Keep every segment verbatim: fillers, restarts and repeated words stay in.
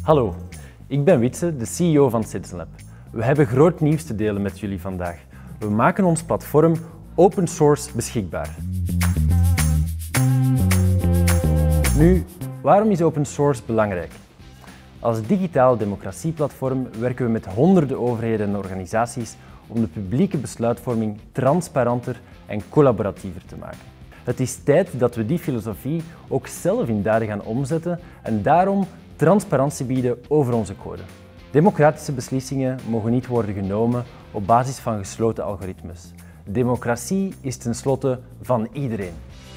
Hallo, ik ben Wietse, de C E O van Citizen Lab. We hebben groot nieuws te delen met jullie vandaag. We maken ons platform open source beschikbaar. Nu, waarom is open source belangrijk? Als digitaal democratieplatform werken we met honderden overheden en organisaties om de publieke besluitvorming transparanter en collaboratiever te maken. Het is tijd dat we die filosofie ook zelf in daden gaan omzetten en daarom transparantie bieden over onze code. Democratische beslissingen mogen niet worden genomen op basis van gesloten algoritmes. Democratie is tenslotte van iedereen.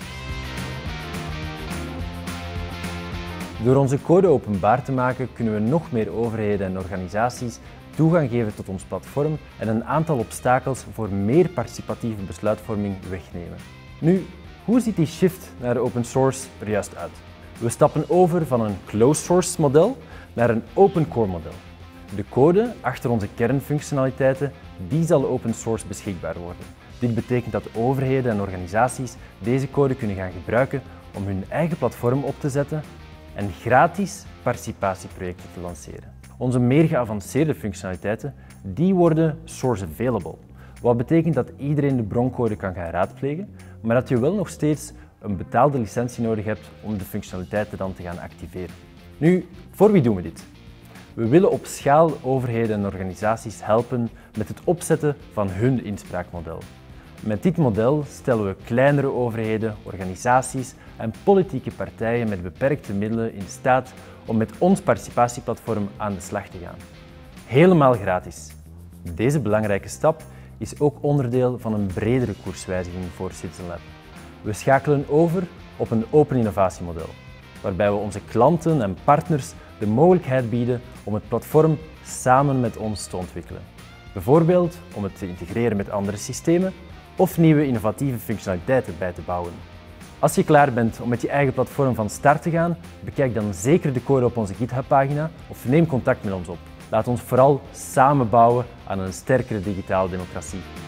Door onze code openbaar te maken kunnen we nog meer overheden en organisaties toegang geven tot ons platform en een aantal obstakels voor meer participatieve besluitvorming wegnemen. Nu, hoe ziet die shift naar open source er juist uit? We stappen over van een closed source model naar een open core model. De code achter onze kernfunctionaliteiten, die zal open source beschikbaar worden. Dit betekent dat overheden en organisaties deze code kunnen gaan gebruiken om hun eigen platform op te zetten en gratis participatieprojecten te lanceren. Onze meer geavanceerde functionaliteiten die worden source available, wat betekent dat iedereen de broncode kan gaan raadplegen, maar dat je wel nog steeds een betaalde licentie nodig hebt om de functionaliteiten dan te gaan activeren. Nu, voor wie doen we dit? We willen op schaal overheden en organisaties helpen met het opzetten van hun inspraakmodel. Met dit model stellen we kleinere overheden, organisaties en politieke partijen met beperkte middelen in staat om met ons participatieplatform aan de slag te gaan. Helemaal gratis. Deze belangrijke stap is ook onderdeel van een bredere koerswijziging voor Citizen Lab. We schakelen over op een open innovatiemodel, waarbij we onze klanten en partners de mogelijkheid bieden om het platform samen met ons te ontwikkelen. Bijvoorbeeld om het te integreren met andere systemen of nieuwe innovatieve functionaliteiten bij te bouwen. Als je klaar bent om met je eigen platform van start te gaan, bekijk dan zeker de code op onze GitHub-pagina of neem contact met ons op. Laat ons vooral samen bouwen aan een sterkere digitale democratie.